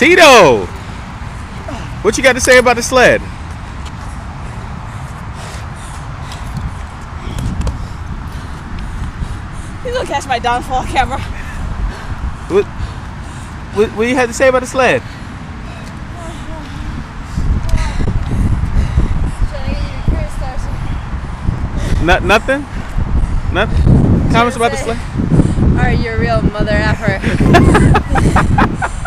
Tito, what you got to say about the sled? He's gonna catch my downfall camera. What do you have to say about the sled? Nothing? Nothing? Comments about the sled? Are you a real mother effer?